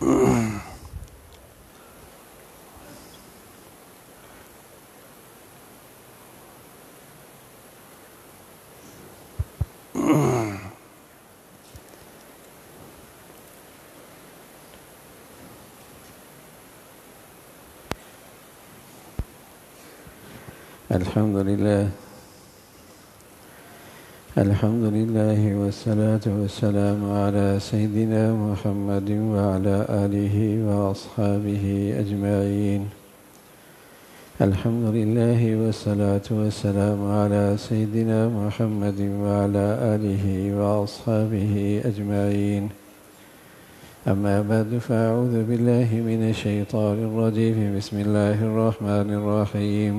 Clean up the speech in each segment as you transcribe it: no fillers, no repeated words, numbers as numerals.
الحمد لله والصلاة والسلام على سيدنا محمد وعلى آله وأصحابه أجمعين. الحمد لله والصلاة والسلام على سيدنا محمد وعلى آله وأصحابه أجمعين. أما بعد فأعوذ بالله من الشيطان الرجيم. بسم الله الرحمن الرحيم.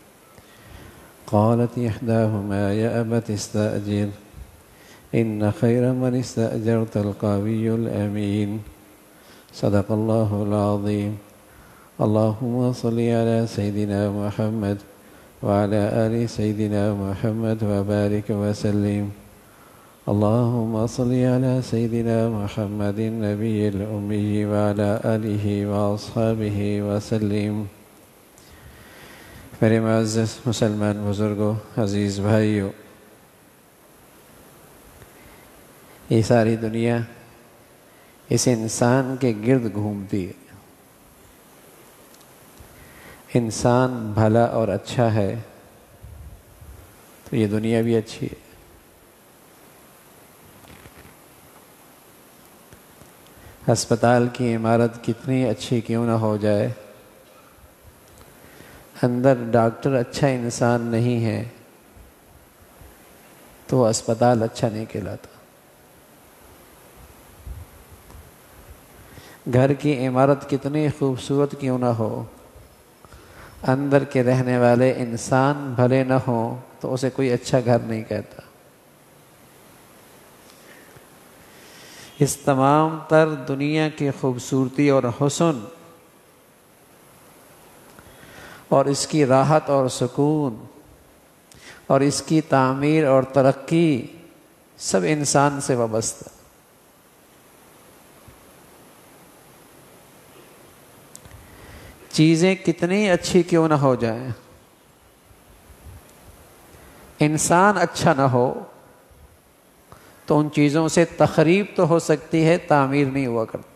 قالت إحداهما يا أبت استأجر إن خير من استأجرت القوي الأمين. صدق الله العظيم. اللهم صل على سيدنا محمد وعلى آل سيدنا محمد وبارك وسلم. اللهم صل على سيدنا محمد النبي الأمي وعلى آله وأصحابه وسلم. میرے معزز مسلمان بزرگوں، عزیز بھائیوں، یہ ساری دنیا اس انسان کے گرد گھومتی ہے. انسان بھلا اور اچھا ہے تو یہ دنیا بھی اچھی ہے. ہسپتال کی عمارت کتنی اچھی کیوں نہ ہو جائے، اندر ڈاکٹر اچھا انسان نہیں ہے تو اسپتال اچھا نہیں کہلاتا. گھر کی عمارت کتنی خوبصورت کیوں نہ ہو، اندر کے رہنے والے انسان بھلے نہ ہوں تو اسے کوئی اچھا گھر نہیں کہتا. اس تمام تر دنیا کی خوبصورتی اور حسن اور اس کی راحت اور سکون اور اس کی تعمیر اور ترقی سب انسان سے وابستہ. چیزیں کتنی اچھی کیوں نہ ہو جائیں، انسان اچھا نہ ہو تو ان چیزوں سے تخریب تو ہو سکتی ہے، تعمیر نہیں ہوا کرتی.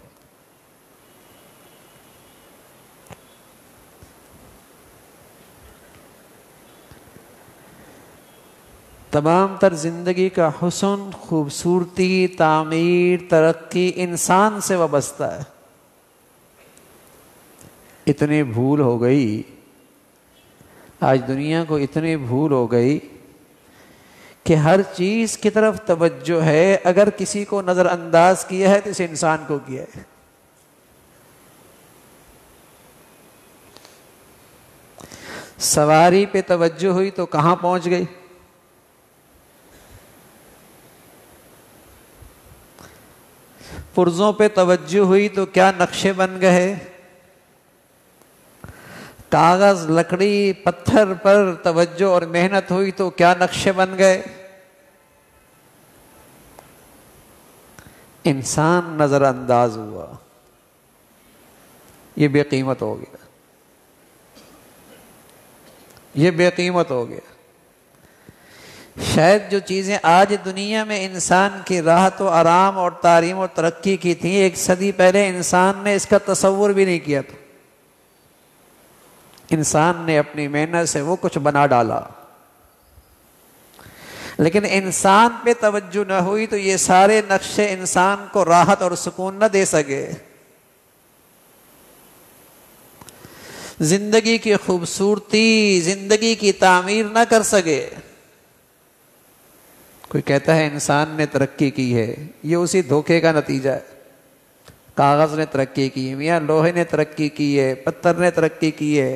تمام تر زندگی کا حسن، خوبصورتی، تعمیر، ترقی انسان سے وابستہ ہے. اتنی بھول ہو گئی، آج دنیا کو اتنی بھول ہو گئی کہ ہر چیز کی طرف توجہ ہے. اگر کسی کو نظر انداز کیا ہے تو اس انسان کو کیا ہے. سواری پہ توجہ ہوئی تو کہاں پہنچ گئی، پرزوں پہ توجہ ہوئی تو کیا نقشے بن گئے، کاغذ، لکڑی، پتھر پر توجہ اور محنت ہوئی تو کیا نقشے بن گئے. انسان نظر انداز ہوا، یہ بے قیمت ہو گیا، یہ بے قیمت ہو گیا. شاید جو چیزیں آج دنیا میں انسان کی راحت و آرام اور تعلیم و ترقی کی تھیں، ایک صدی پہلے انسان نے اس کا تصور بھی نہیں کیا تھا. انسان نے اپنی محنت سے وہ کچھ بنا ڈالا، لیکن انسان پہ توجہ نہ ہوئی تو یہ سارے نقشے انسان کو راحت اور سکون نہ دے سکے، زندگی کی خوبصورتی، زندگی کی تعمیر نہ کر سکے. کوئی کہتا ہے انسان نے ترقی کی ہے، یہ اسی دھوکے کا نتیجہ ہے. کاغذ نے ترقی کی، میاں لوہے نے ترقی کی ہے، پتھر نے ترقی کی ہے،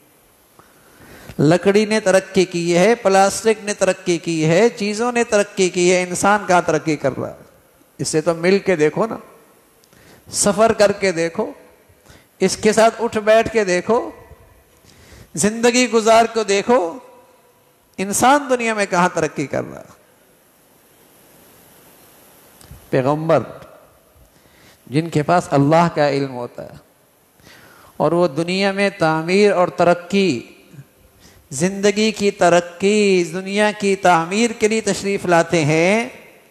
لکڑی نے ترقی کی ہے، پلاسٹک نے ترقی کی ہے، چیزوں نے ترقی کی ہے. انسان کہاں ترقی کر رہا ہے؟ اس سے تو مل کے دیکھو نا، سفر کر کے دیکھو، اس کے ساتھ اٹھ بیٹھ کے دیکھو، زندگی گزار کو دیکھو. انسان دنیا میں کہاں ترقی کر رہا ہے؟ پیغمبر جن کے پاس اللہ کا علم ہوتا ہے اور وہ دنیا میں تعمیر اور ترقی، زندگی کی ترقی، دنیا کی تعمیر کے لیے تشریف لاتے ہیں،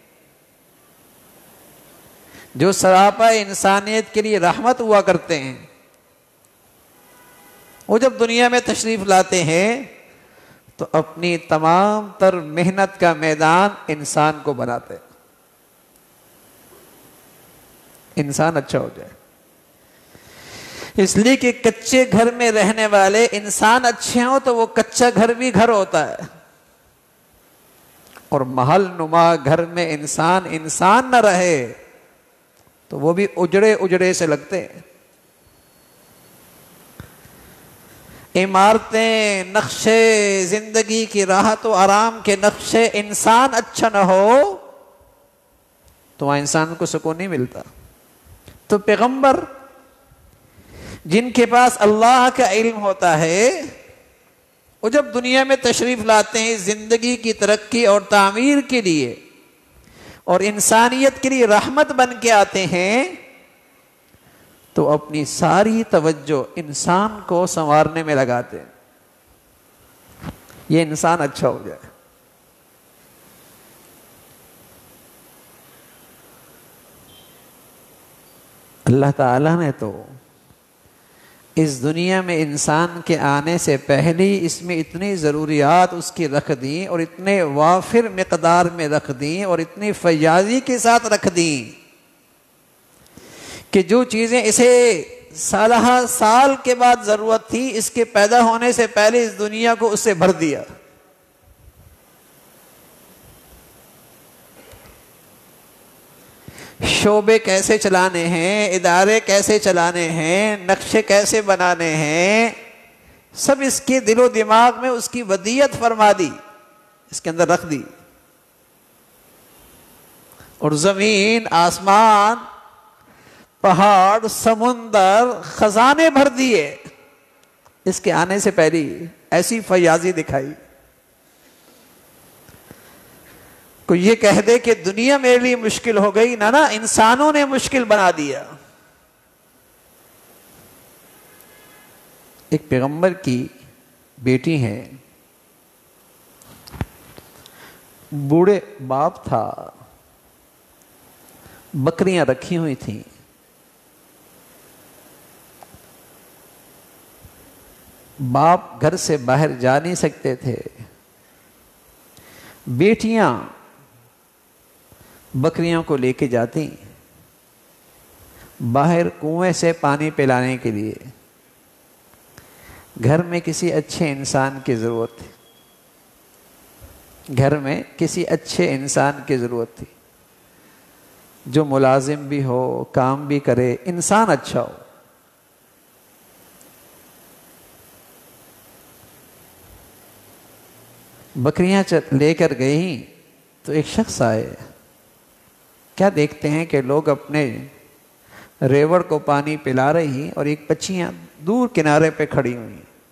جو سراپا انسانیت کے لیے رحمت ہوا کرتے ہیں، وہ جب دنیا میں تشریف لاتے ہیں تو اپنی تمام تر محنت کا میدان انسان کو بناتے ہیں، انسان اچھا ہو جائے۔ اس لیے کہ کچے گھر میں رہنے والے انسان اچھے ہوں تو وہ کچا گھر بھی گھر ہوتا ہے، اور محل نما گھر میں انسان نہ رہے تو وہ بھی اجڑے اجڑے سے لگتے ہیں۔ عمارتیں، نقشے، زندگی کی راحت و آرام کے نقشے انسان اچھا نہ ہو تو وہاں انسان کو سکون نہیں ملتا۔ تو پیغمبر جن کے پاس اللہ کا علم ہوتا ہے، وہ جب دنیا میں تشریف لاتے ہیں زندگی کی ترقی اور تعمیر کے لیے اور انسانیت کے لیے رحمت بن کے آتے ہیں، تو اپنی ساری توجہ انسان کو سنوارنے میں لگاتے ہیں، یہ انسان اچھا ہو جائے۔ اللہ تعالیٰ نے تو اس دنیا میں انسان کے آنے سے پہلے اس میں اتنی ضروریات اس کی رکھ دیں اور اتنے وافر مقدار میں رکھ دیں اور اتنی فیاضی کے ساتھ رکھ دیں کہ جو چیزیں اسے سالہ سال کے بعد ضرورت تھی، اس کے پیدا ہونے سے پہلے اس دنیا کو اس سے بھر دیا۔ شعبے کیسے چلانے ہیں، ادارے کیسے چلانے ہیں، نقشے کیسے بنانے ہیں، سب اس کے دل و دماغ میں اس کی ودیت فرما دی، اس کے اندر رکھ دی۔ اور زمین، آسمان، پہاڑ، سمندر، خزانے بھر دیے اس کے آنے سے پہلے، ایسی فیاضی دکھائی۔ کوئی یہ کہہ دے کہ دنیا میرے لیے مشکل ہو گئی، نہ انسانوں نے مشکل بنا دیا۔ ایک پیغمبر کی بیٹی ہے، بوڑھے باپ تھا، بکریاں رکھی ہوئی تھیں، باپ گھر سے باہر جا نہیں سکتے تھے، بیٹیاں بکریوں کو لے کے جاتی باہر کنویں سے پانی پلانے کے لیے۔ گھر میں کسی اچھے انسان کی ضرورت تھی، گھر میں کسی اچھے انسان کی ضرورت تھی جو ملازم بھی ہو، کام بھی کرے، انسان اچھا ہو۔ بکریاں لے کر گئی تو ایک شخص آئے، کیا دیکھتے ہیں کہ لوگ اپنے ریوڑ کو پانی پلا رہی اور ایک بچیاں دور کنارے پہ کھڑی ہوئی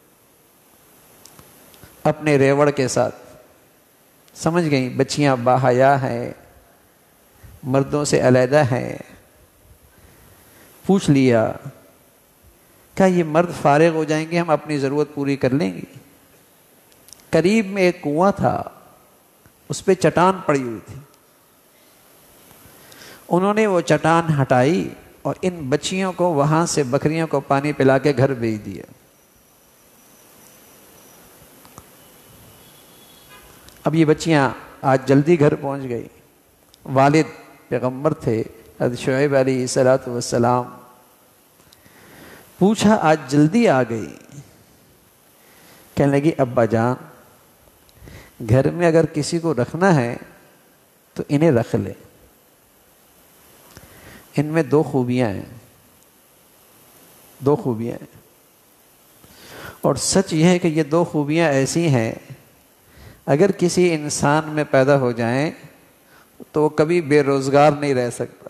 اپنے ریوڑ کے ساتھ۔ سمجھ گئی بچیاں باحیا ہیں، مردوں سے علیحدہ ہیں۔ پوچھ لیا کیا یہ مرد فارغ ہو جائیں گے، ہم اپنی ضرورت پوری کر لیں گے؟ قریب میں ایک کنواں تھا، اس پہ چٹان پڑی ہوئی تھی، انہوں نے وہ چٹان ہٹائی اور ان بچیوں کو وہاں سے بکریوں کو پانی پلا کے گھر بھیج دیا۔ اب یہ بچیاں آج جلدی گھر پہنچ گئی، والد پیغمبر تھے حضرت شعیب علیہ الصلوۃ والسلام، پوچھا آج جلدی آ گئی؟ کہنے لگی ابا جان گھر میں اگر کسی کو رکھنا ہے تو انہیں رکھ لے، ان میں دو خوبیاں ہیں، دو خوبیاں ہیں، اور سچ یہ ہے کہ یہ دو خوبیاں ایسی ہیں اگر کسی انسان میں پیدا ہو جائیں تو وہ کبھی بے روزگار نہیں رہ سکتا۔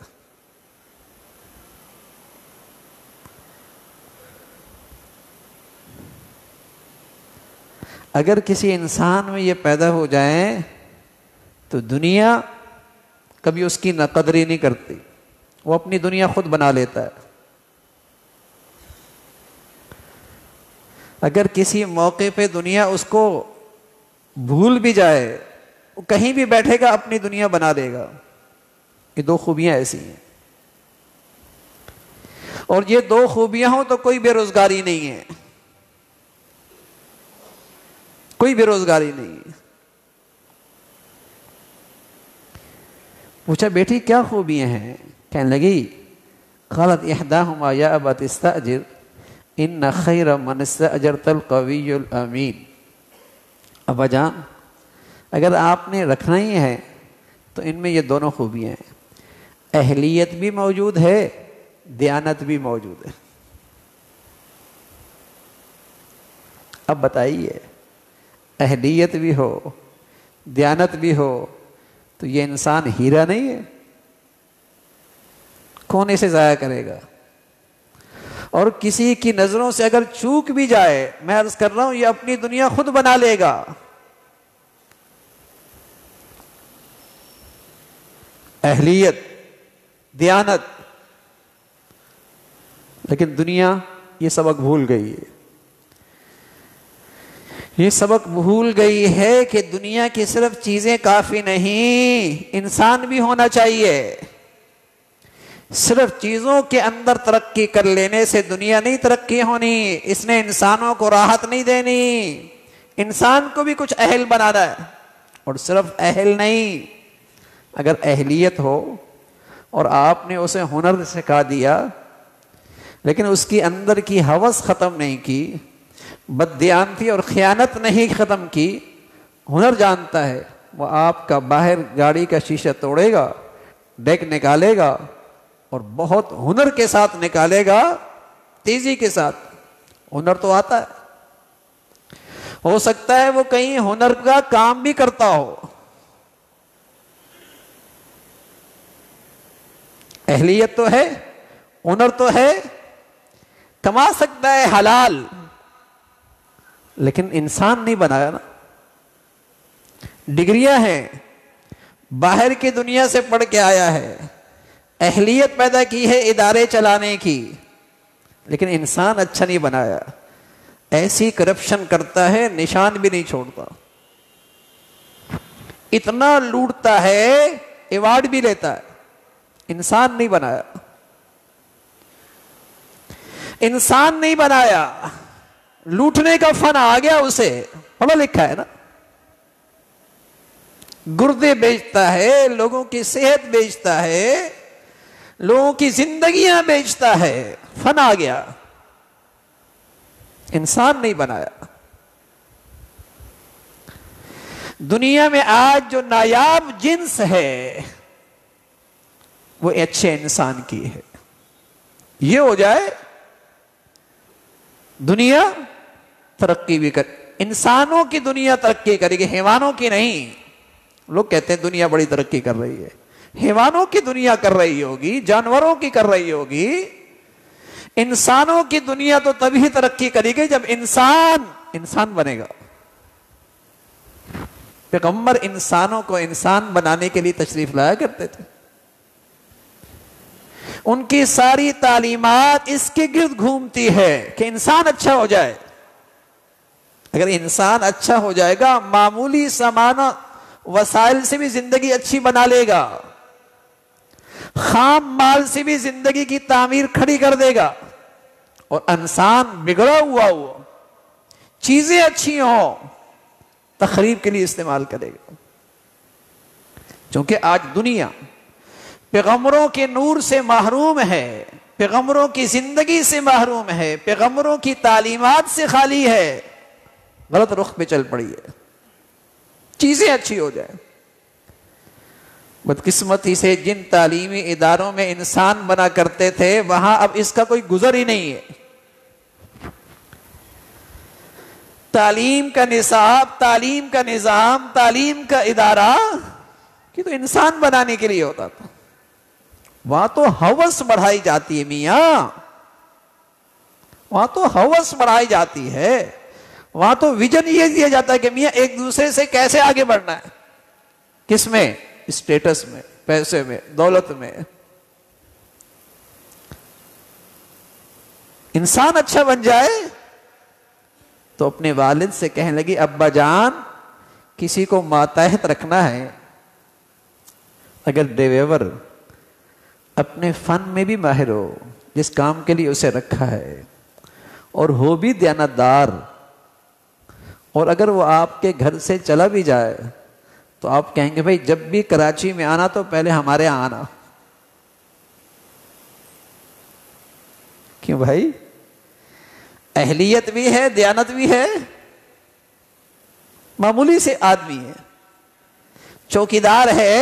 اگر کسی انسان میں یہ پیدا ہو جائیں تو دنیا کبھی اس کی نہ قدری نہیں کرتی، وہ اپنی دنیا خود بنا لیتا ہے. اگر کسی موقع پہ دنیا اس کو بھول بھی جائے، وہ کہیں بھی بیٹھے گا اپنی دنیا بنا دے گا. یہ دو خوبیاں ایسی ہیں. اور یہ دو خوبیاں ہوں تو کوئی بے روزگاری نہیں ہے، کوئی بے روزگاری نہیں ہے. پوچھا بیٹی کیا خوبیاں ہیں؟ کہنے لگی قالت احداہما یا ابت استاجر ان خیر من استاجرت القوی الامین. ابا جان اگر آپ نے رکھنا ہی ہے تو ان میں یہ دونوں خوبیاں ہیں، اہلیت بھی موجود ہے، دیانت بھی موجود ہے. اب بتائیے اہلیت بھی ہو دیانت بھی ہو تو یہ انسان ہیرا نہیں ہے؟ کون اسے ضائع کرے گا؟ اور کسی کی نظروں سے اگر چوک بھی جائے، میں عرض کر رہا ہوں یہ اپنی دنیا خود بنا لے گا. اہلیت دیانت، لیکن دنیا یہ سبق بھول گئی ہے. یہ سبق بھول گئی ہے کہ دنیا کی صرف چیزیں کافی نہیں، انسان بھی ہونا چاہیے. صرف چیزوں کے اندر ترقی کر لینے سے دنیا نہیں ترقی ہونی. اس نے انسانوں کو راحت نہیں دینی، انسان کو بھی کچھ اہل بنانا ہے. اور صرف اہل نہیں، اگر اہلیت ہو اور آپ نے اسے ہنر سکھا دیا لیکن اس کی اندر کی ہوس ختم نہیں کی، بددیانتی اور خیانت نہیں ختم کی، ہنر جانتا ہے، وہ آپ کا باہر گاڑی کا شیشہ توڑے گا، ڈیک نکالے گا اور بہت ہنر کے ساتھ نکالے گا، تیزی کے ساتھ. ہنر تو آتا ہے. ہو سکتا ہے وہ کہیں ہنر کا کام بھی کرتا ہو. اہلیت تو ہے، ہنر تو ہے، کما سکتا ہے حلال، لیکن انسان نہیں بنایا نا. ڈگریاں ہیں، باہر کی دنیا سے پڑھ کے آیا ہے، اہلیت پیدا کی ہے ادارے چلانے کی، لیکن انسان اچھا نہیں بنایا. ایسی کرپشن کرتا ہے نشان بھی نہیں چھوڑتا، اتنا لوٹتا ہے ایوارڈ بھی لیتا ہے. انسان نہیں بنایا، انسان نہیں بنایا. لوٹنے کا فن آ گیا اسے، پڑھا لکھا ہے نا. گردے بیچتا ہے، لوگوں کی صحت بیچتا ہے، لوگوں کی زندگیاں بیچتا ہے، فن آ گیا. انسان نہیں بنایا. دنیا میں آج جو نایاب جنس ہے وہ اچھے انسان کی ہے. یہ ہو جائے دنیا ترقی بھی کر، انسانوں کی دنیا ترقی کرے گی، حیوانوں کی نہیں. لوگ کہتے ہیں دنیا بڑی ترقی کر رہی ہے، حیوانوں کی دنیا کر رہی ہوگی، جانوروں کی کر رہی ہوگی. انسانوں کی دنیا تو تبھی ترقی کرے گی جب انسان بنے گا. پیغمبر انسانوں کو انسان بنانے کے لیے تشریف لایا کرتے تھے. ان کی ساری تعلیمات اس کے گرد گھومتی ہے کہ انسان اچھا ہو جائے. اگر انسان اچھا ہو جائے گا، معمولی سامان وسائل سے بھی زندگی اچھی بنا لے گا، خام مال سے بھی زندگی کی تعمیر کھڑی کر دے گا. اور انسان بگڑا ہوا چیزیں اچھی ہوں تخریب کے لیے استعمال کرے گا. چونکہ آج دنیا پیغمبروں کے نور سے محروم ہے، پیغمبروں کی زندگی سے محروم ہے، پیغمبروں کی تعلیمات سے خالی ہے، غلط رخ پہ چل پڑی ہے. چیزیں اچھی ہو جائیں. بدقسمتی سے جن تعلیمی اداروں میں انسان بنا کرتے تھے وہاں اب اس کا کوئی گزر ہی نہیں ہے. تعلیم کا نصاب، تعلیم کا نظام، تعلیم کا ادارہ کہ تو انسان بنانے کے لیے ہوتا تھا. وہاں تو ہوس بڑھائی جاتی ہے میاں، وہاں تو ہوس بڑھائی جاتی ہے. وہاں تو ویژن یہ دیا جاتا ہے کہ میاں ایک دوسرے سے کیسے آگے بڑھنا ہے. کس میں؟ اسٹیٹس میں، پیسے میں، دولت میں. انسان اچھا بن جائے تو اپنے والد سے کہنے لگی ابا جان کسی کو ماتحت رکھنا ہے، اگر ڈرائیور اپنے فن میں بھی ماہر ہو جس کام کے لیے اسے رکھا ہے اور ہو بھی دیانتدار، اور اگر وہ آپ کے گھر سے چلا بھی جائے تو آپ کہیں گے بھائی جب بھی کراچی میں آنا تو پہلے ہمارے یہاں آنا. کیوں بھائی؟ اہلیت بھی ہے، دیانت بھی ہے، معمولی سے آدمی ہے، چوکیدار ہے،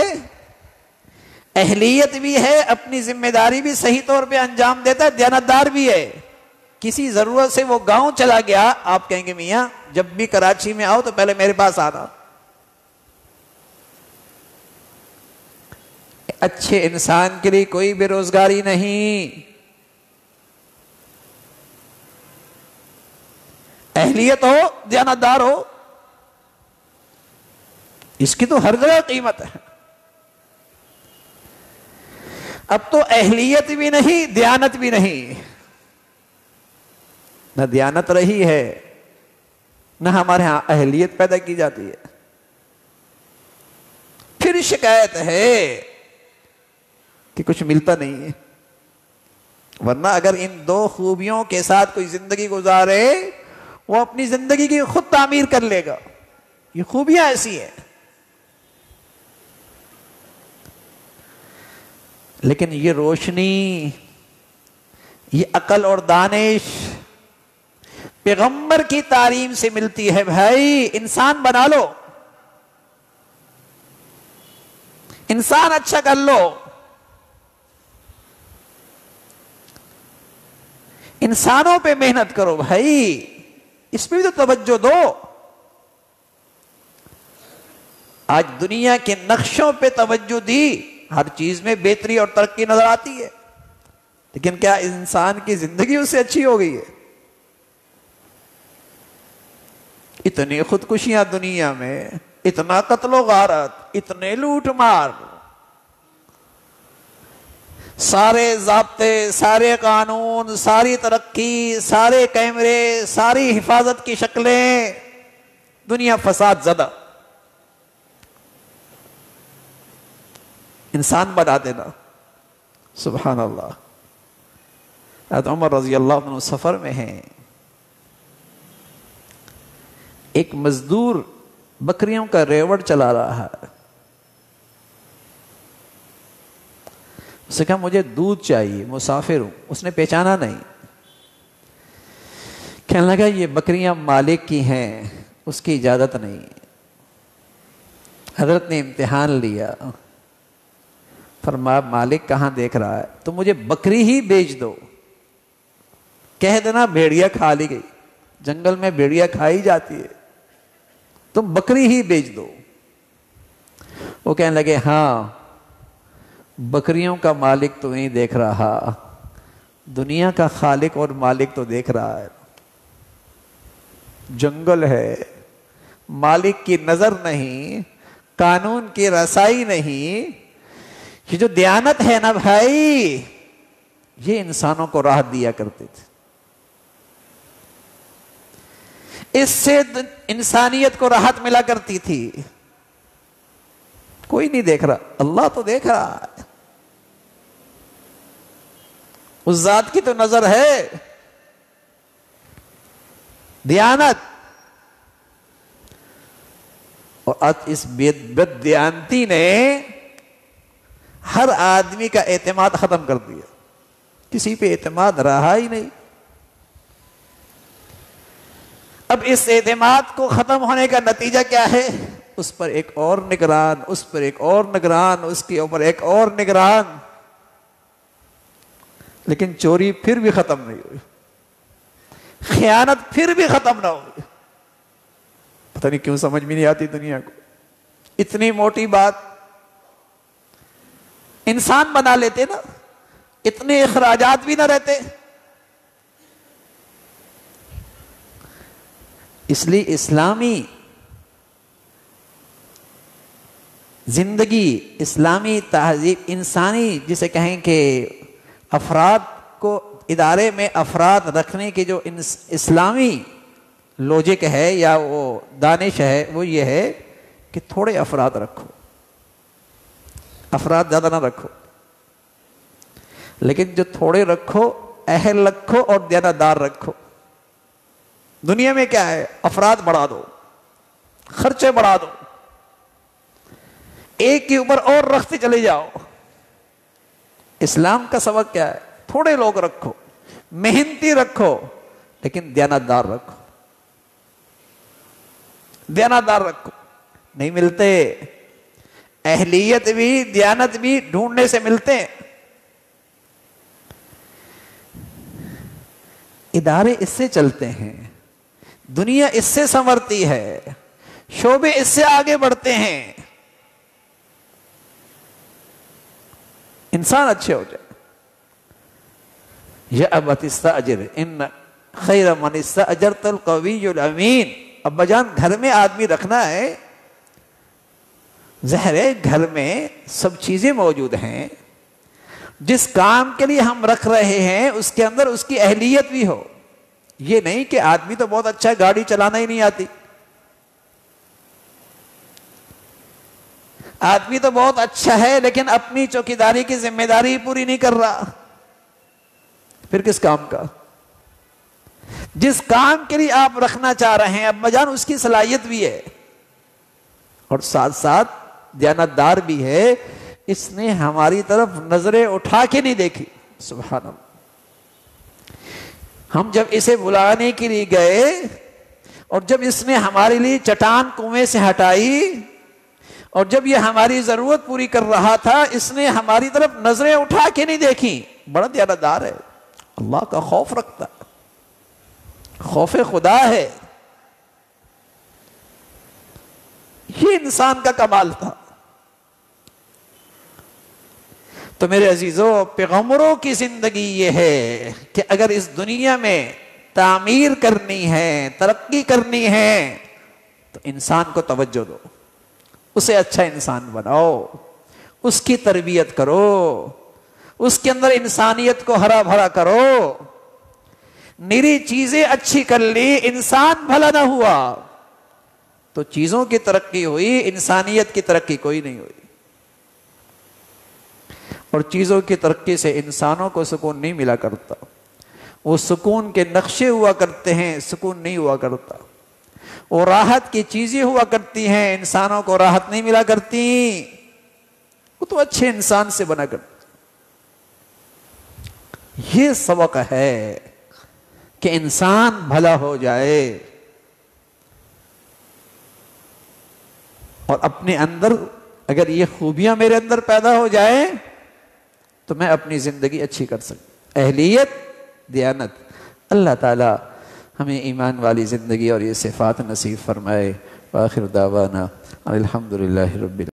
اہلیت بھی ہے، اپنی ذمہ داری بھی صحیح طور پہ انجام دیتا ہے، دیانتدار بھی ہے. کسی ضرورت سے وہ گاؤں چلا گیا، آپ کہیں گے میاں جب بھی کراچی میں آؤ تو پہلے میرے پاس آنا. اچھے انسان کے لیے کوئی بے روزگاری نہیں. اہلیت ہو، دیانتدار ہو، اس کی تو ہر جگہ قیمت ہے. اب تو اہلیت بھی نہیں، دیانت بھی نہیں. نہ دیانت رہی ہے، نہ ہمارے ہاں اہلیت پیدا کی جاتی ہے. پھر شکایت ہے کہ کچھ ملتا نہیں ہے. ورنہ اگر ان دو خوبیوں کے ساتھ کوئی زندگی گزارے وہ اپنی زندگی کی خود تعمیر کر لے گا. یہ خوبیاں ایسی ہیں. لیکن یہ روشنی، یہ عقل اور دانش پیغمبر کی تعلیم سے ملتی ہے. بھائی انسان بنا لو، انسان اچھا کر لو، انسانوں پہ محنت کرو بھائی، اس پہ بھی تو توجہ دو. آج دنیا کے نقشوں پہ توجہ دی، ہر چیز میں بہتری اور ترقی نظر آتی ہے، لیکن کیا انسان کی زندگی اس سے اچھی ہو گئی ہے؟ اتنی خودکشیاں دنیا میں، اتنا قتل و غارت، اتنے لوٹ مار، سارے ضابطے، سارے قانون، ساری ترقی، سارے کیمرے، ساری حفاظت کی شکلیں، دنیا فساد زدہ. انسان بنا دینا. سبحان اللہ. حضرت عمر رضی اللہ عنہ سفر میں ہیں، ایک مزدور بکریوں کا ریوڑ چلا رہا ہے. اس نے کہا مجھے دودھ چاہیے، مسافر ہوں. اس نے پہچانا نہیں. کہنے لگا یہ بکریاں مالک کی ہیں، اس کی اجازت نہیں. حضرت نے امتحان لیا، فرمایا مالک کہاں دیکھ رہا ہے، تو مجھے بکری ہی بیچ دو. کہہ دینا بھیڑیا کھا لی گئی، جنگل میں بھیڑیا کھائی جاتی ہے، تم بکری ہی بیچ دو. وہ کہنے لگے ہاں بکریوں کا مالک تو نہیں دیکھ رہا، دنیا کا خالق اور مالک تو دیکھ رہا ہے. جنگل ہے، مالک کی نظر نہیں، قانون کی رسائی نہیں. یہ جو دیانت ہے نا بھائی، یہ انسانوں کو راحت دیا کرتے تھے. اس سے انسانیت کو راحت ملا کرتی تھی. کوئی نہیں دیکھ رہا، اللہ تو دیکھ رہا ہے. اس ذات کی تو نظر ہے. دیانت. اور آج اس بد دیانتی نے ہر آدمی کا اعتماد ختم کر دیا. کسی پہ اعتماد رہا ہی نہیں. اب اس اعتماد کو ختم ہونے کا نتیجہ کیا ہے؟ اس پر ایک اور نگران، اس پر ایک اور نگران، اس کے اوپر ایک اور نگران. لیکن چوری پھر بھی ختم نہیں ہوئی، خیانت پھر بھی ختم نہ ہوئی. پتہ نہیں کیوں سمجھ میں نہیں آتی دنیا کو. اتنی موٹی بات انسان بنا لیتے نا، اتنے اخراجات بھی نہ رہتے. اس لیے اسلامی زندگی، اسلامی تہذیب، انسانی جسے کہیں کہ افراد کو ادارے میں افراد رکھنے کی جو اسلامی لوجک ہے یا وہ دانش ہے وہ یہ ہے کہ تھوڑے افراد رکھو، افراد زیادہ نہ رکھو، لیکن جو تھوڑے رکھو اہل رکھو اور دیانتدار رکھو۔ دنیا میں کیا ہے، افراد بڑھا دو، خرچے بڑھا دو، ایک کے اوپر اور رکھتے چلے جاؤ۔ اسلام کا سبق کیا ہے، تھوڑے لوگ رکھو، محنتی رکھو، لیکن دیانتدار رکھو، دیانتدار رکھو۔ نہیں ملتے، اہلیت بھی دیانت بھی ڈھونڈنے سے ملتے ہیں۔ ادارے اس سے چلتے ہیں، دنیا اس سے سنورتی ہے، شعبے اس سے آگے بڑھتے ہیں، انسان اچھے ہو جائے۔ یا ابت استاجر ان خیر من استاجرت القوی الامین۔ ابا جان گھر میں آدمی رکھنا ہے، ظاہر ہے گھر میں سب چیزیں موجود ہیں، جس کام کے لیے ہم رکھ رہے ہیں اس کے اندر اس کی اہلیت بھی ہو۔ یہ نہیں کہ آدمی تو بہت اچھا ہے، گاڑی چلانا ہی نہیں آتی، آدمی تو بہت اچھا ہے لیکن اپنی چوکیداری کی ذمہ داری پوری نہیں کر رہا، پھر کس کام کا؟ جس کام کے لیے آپ رکھنا چاہ رہے ہیں ابا جان اس کی صلاحیت بھی ہے اور ساتھ ساتھ دیانتدار بھی ہے، اس نے ہماری طرف نظریں اٹھا کے نہیں دیکھی۔ سبحان اللہ۔ ہم جب اسے بلانے کے لیے گئے اور جب اس نے ہمارے لیے چٹان کنویں سے ہٹائی اور جب یہ ہماری ضرورت پوری کر رہا تھا اس نے ہماری طرف نظریں اٹھا کے نہیں دیکھی۔ بڑا دیانتدار ہے، اللہ کا خوف رکھتا، خوف خدا ہے۔ یہ انسان کا کمال تھا۔ تو میرے عزیزوں، پیغمبروں کی زندگی یہ ہے کہ اگر اس دنیا میں تعمیر کرنی ہے، ترقی کرنی ہے تو انسان کو توجہ دو، اسے اچھا انسان بناؤ، اس کی تربیت کرو، اس کے اندر انسانیت کو ہرا بھرا کرو۔ نری چیزیں اچھی کر لی، انسان بھلا نہ ہوا تو چیزوں کی ترقی ہوئی، انسانیت کی ترقی کوئی نہیں ہوئی۔ اور چیزوں کی ترقی سے انسانوں کو سکون نہیں ملا کرتا، وہ سکون کے نقشے ہوا کرتے ہیں، سکون نہیں ہوا کرتا۔ وہ راحت کی چیزیں ہوا کرتی ہیں، انسانوں کو راحت نہیں ملا کرتی، وہ تو اچھے انسان سے بنا کرتے۔ یہ سبق ہے کہ انسان بھلا ہو جائے اور اپنے اندر اگر یہ خوبیاں میرے اندر پیدا ہو جائیں تو میں اپنی زندگی اچھی کر سکتا۔ اہلیت، دیانت۔ اللہ تعالی ہمیں ایمان والی زندگی اور یہ صفات نصیب فرمائے۔ وآخر دعوانا الحمدللہ رب العالمین۔